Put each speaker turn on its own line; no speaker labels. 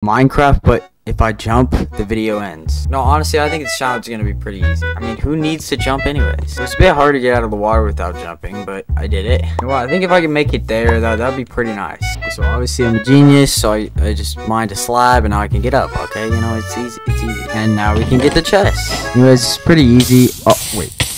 Minecraft, but if I jump, the video ends. No, honestly, I think this challenge is gonna be pretty easy. I mean, who needs to jump anyways? It's a bit hard to get out of the water without jumping, but I did it. You know what, I think if I can make it there, that'd be pretty nice. So obviously I'm a genius, so I just mined a slab and now I can get up, okay? You know, it's easy, it's easy. And now we can get the chest. Anyways, it's pretty easy. Oh, wait.